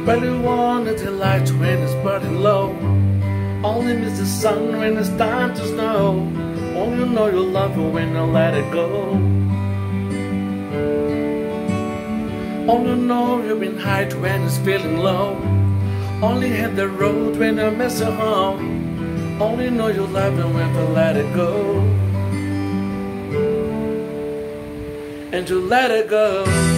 Really wanted the light when it's burning low. Only miss the sun when it's time to snow. Only know you love her when you let it go. Only know you've been high when it's feeling low. Only hit the road when you miss her home. Only know you love her when you let it go. And you let it go.